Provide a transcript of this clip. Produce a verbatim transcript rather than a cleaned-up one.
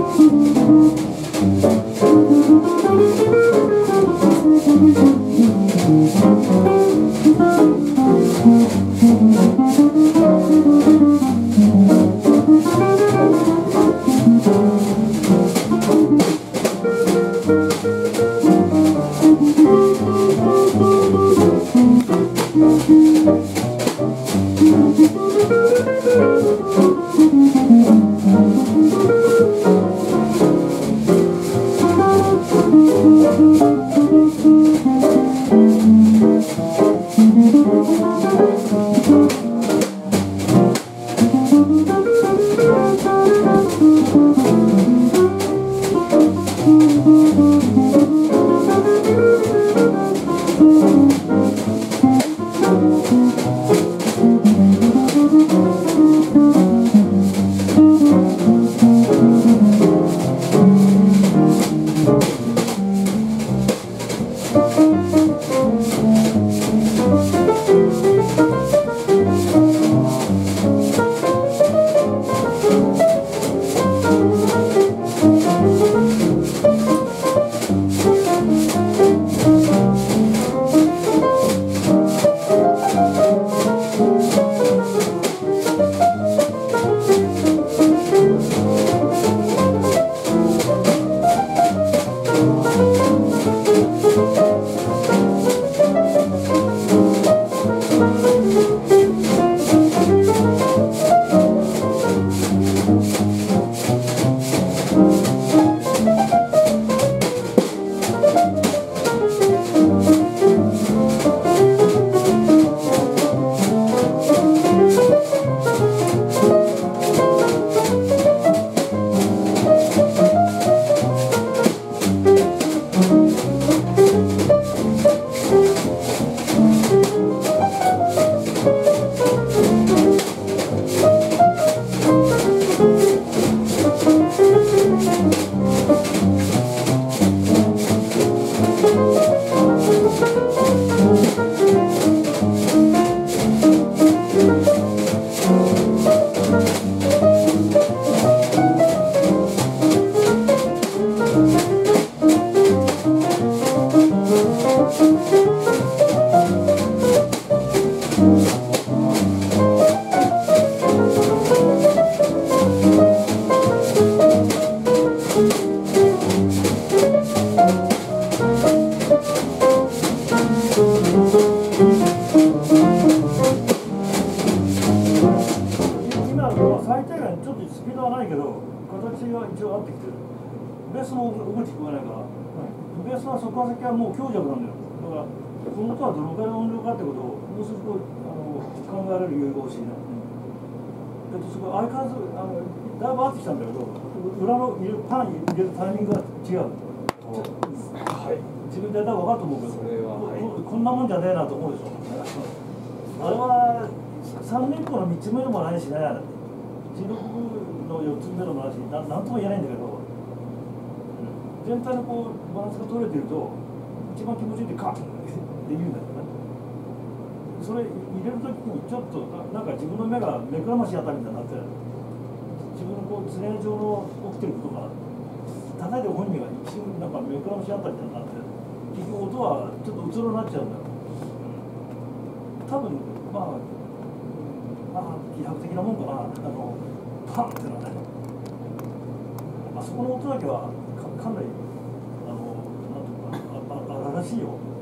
一応合ってきてる。ベースも動いて聞こえないから、はい、ベースはそこから先はもう強弱なんだよ。だからこの音はどのくらいの音量かってことをもう少しこうあの考えられる余裕が欲しいな。えっとそこ相変わらずあのだいぶ合ってきたんだけど、裏の入れるパン入れるタイミングが違う。はい。自分でやったら分かると思うけど、それは、はい、こ, こんなもんじゃねえなと思うでしょ。あれは三連符の三つ目でもないしね。じゅうろくのよっつめでもないし、ななんとも言えないんだけど、全体のこうバランスが取れてると一番気持ちいいってカッって言うんだよね。それ入れるときにちょっとなんか自分の目が目くらましあたりみたいになって、自分のこう常上の起きてることが叩いて本人が一瞬なんか目くらましあたりみたいになって、結局音はちょっとうつろになっちゃうんだよ。多分まあまあ気迫的なもんかな。あのパンってのはね、あそこの音だけは か, かなりあのなんていうかな、ああらしいよ。